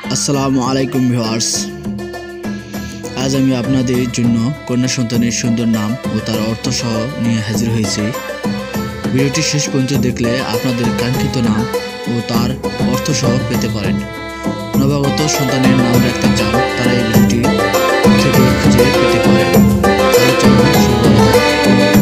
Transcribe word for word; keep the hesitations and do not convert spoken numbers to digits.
আসসালামু আলাইকুম ভিউয়ার্স, আজ আমি আপনাদের জন্য কন্যা সন্তানের সুন্দর নাম ও তার অর্থ সহ নিয়ে হাজির হয়েছি। ভিডিওটি শেষ পর্যন্ত দেখলে আপনাদের কাঙ্ক্ষিত নাম ও তার অর্থ সহ পেতে পারেন। নবাগত সন্তানের নাম রাখতে চান তারা এই ভিডিওটি থেকে খুঁজে পেতে পারেন। তাহলে চলুন শুরু করা যাক।